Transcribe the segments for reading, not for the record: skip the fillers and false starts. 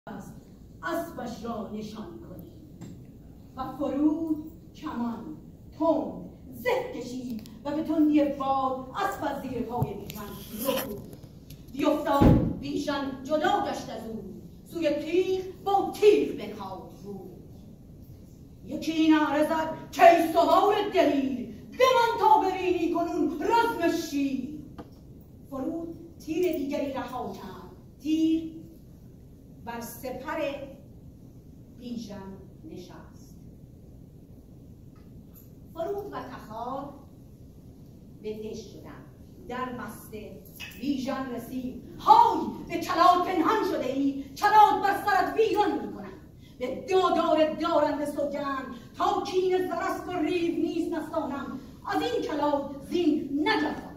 اسبش را نشان کنی. و فرود کمان تند زه کشید و به تندی باد اسب از زیر پای بیژن رفت. بیفتاد بیژن جدا گشت از او، سوی تیغ با تیغ بنهاد رو. یکی نعره زد کای سوار دلیر، بمان تا ببینی کنون رزم شیر. فرود تیر دیگری رها کرد، تیر بر سپر بیژن نشست. فرود و تخار به دژ شدند. در بسته بیژن رسید. های به کلات پنهان شده ای، کلات بر سرت ویران میکنند. به دادار دارنده سوگند تا کین زرست و ریو نیز نستانم، از این کلات زین نگردانم.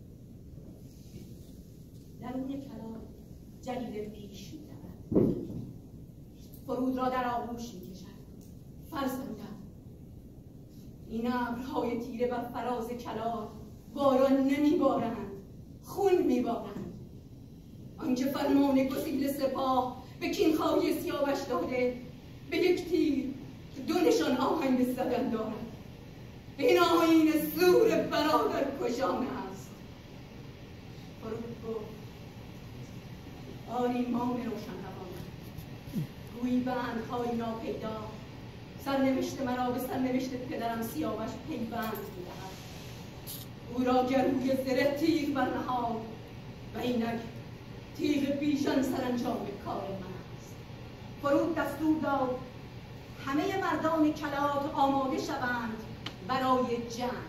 درون کلات جلیل پیش می‌رود، فرود را در آغوش می‌کشد. فرزندم، این ابرهای تیره بر فراز کلات باران نمیبارند، خون میبارند. آنکه فرمان گسیل سپاه به کینخواهی سیاوش داده، به یک تیر دو نشان آهن به زدن دارد. این آیین زور برادر کشان است. فرود گفت آری مام روشن روان، گویی به اندهای ناپیدا سرنوشت مرا به سرنوشت پدرم سیاوش پیوند می‌دهد. او را گروی زره تیغ برنهاد و اینک تیغ بیژن سرانجام کار من است. فرود دستور داد همه مردان کلات آماده شوند برای جنگ.